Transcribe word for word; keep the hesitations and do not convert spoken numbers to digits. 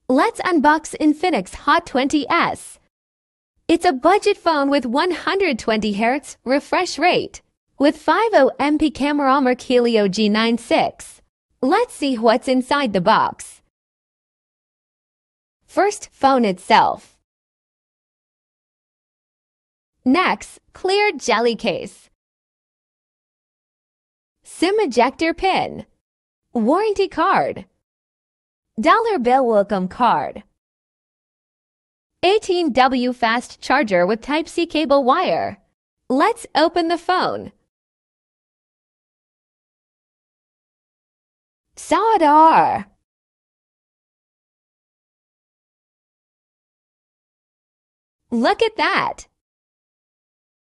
Let's unbox Infinix Hot twenty S. It's a budget phone with one hundred twenty hertz refresh rate, with fifty megapixel camera Mercalio G ninety-six. Let's see what's inside the box. First, phone itself. Next, clear jelly case. SIM ejector pin. Warranty card. Dollar bill welcome card. eighteen watt fast charger with Type C cable wire. Let's open the phone. Sawdar. Look at that!